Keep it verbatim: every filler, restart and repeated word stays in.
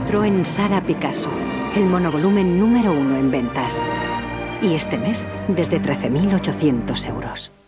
entró en Sara Picasso, el monovolumen número uno en ventas. Y este mes, desde trece mil ochocientos euros.